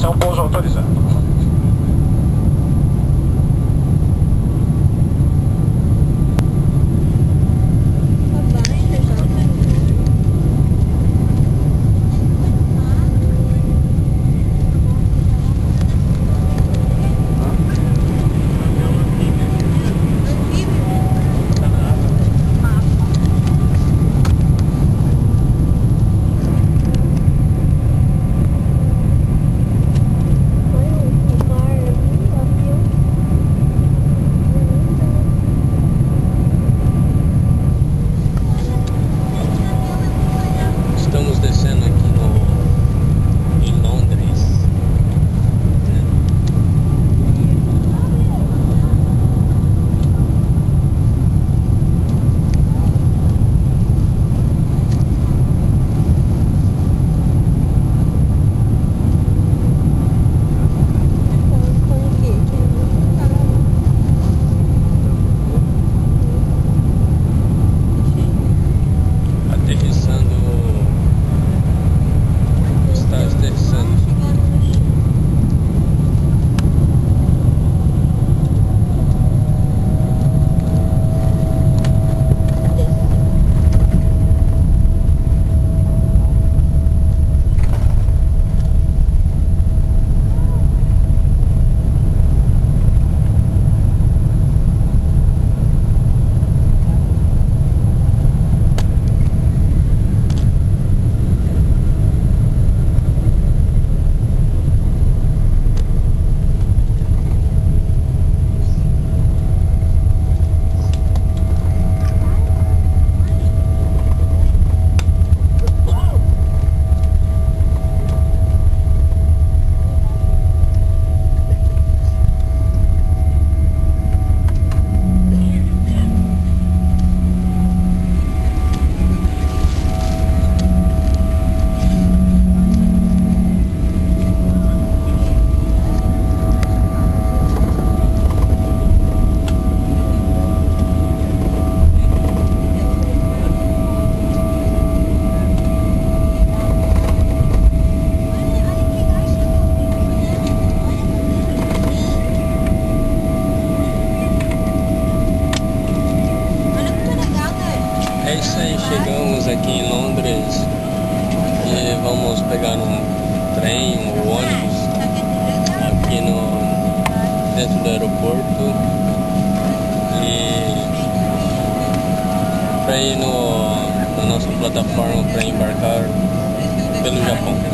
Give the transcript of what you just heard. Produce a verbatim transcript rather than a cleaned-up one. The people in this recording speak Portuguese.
Atenção, pouso autorizado. Estamos descendo aqui no, em Londres, né? Aterrissando. Está aterrissando. É isso aí, chegamos aqui em Londres e vamos pegar um trem, um ônibus aqui no, dentro do aeroporto e para ir no, na nossa plataforma para embarcar pelo Japão.